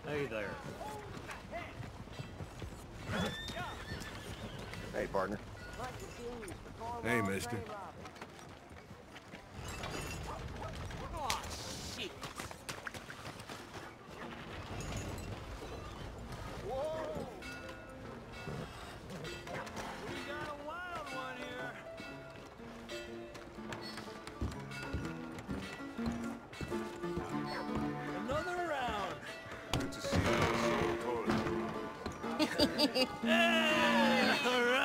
Hey there. Hey, partner. Hey, mister. Oh, shit. Whoa! We got a wild one here. Another round. Good to see you. So good. Hey! All